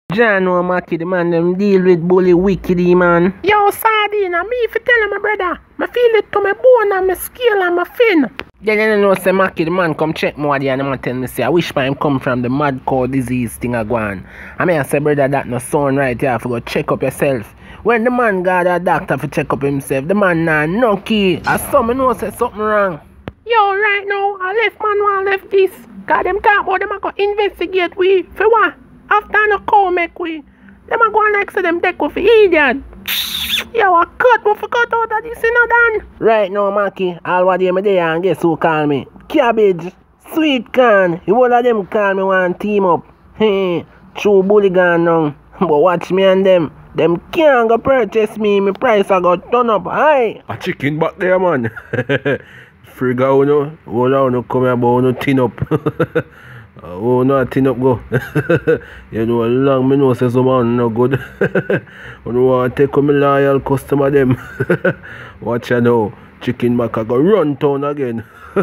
John no Mackie, the man them deal with bully wickedy man. Yo, Sardine, me if you tell my brother, I feel it to my bone and my scale and my fin. Then you know say Mackie the man come check more there and the man tell me say I wish him come from the mad cow disease thing a go on. I mean I say brother that no sound right here for go check up yourself. When the man got a doctor for check up himself, the man nah no key. As some know say something wrong. Yo, right now, I left man one left this. Cause them talk about them a go investigate we for what? After no cow make we. Them a go and like say them take off for idiot. Yo, I cut out of this, you know, Dan. Right now, Mackie, all what they me there and guess who call me? Cabbage, sweet corn. You all of them call me one team up. Hey, true bully gone now. But watch me and them can't go purchase me. My price I got turn up high. A chicken back there, man. Friga uno, all uno come here about uno tin up. Oh, no, tin up go. You know, long me know say some man no good. You know, want to take on my loyal customer them. Watch you now, chicken back I go run town again. Yo,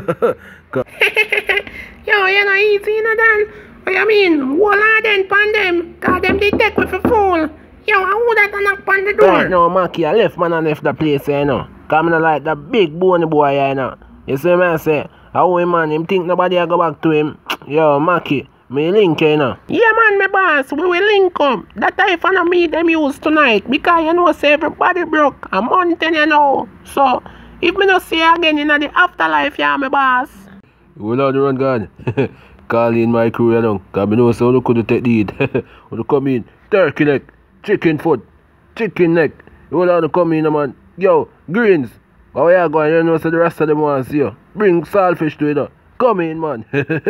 you know easy, you know, Dan. What you mean? Wall of them pan them. Cause them they take with a fool. Yo, I would have knock on the door. Right now, Mackie, I left man and left the place, you know. Cause I don't like that big bony boy, you know. You see me I say? How man, him think nobody will go back to him. Yo, Mackie, me link you know. Yeah man, my boss, we will link up. That if I don't meet them use tonight. Because you know say everybody broke a mountain, you know. So, if me not see you again in the afterlife, yeah, my boss. Well, on the run, God. Call in my crew, you know. Because I know so you could take the heat. You come in, turkey neck, chicken foot, chicken neck. You want to come in, man. Yo, greens. How you going? You know, so the rest of them want to see you. Bring saltfish to it. Come in, man.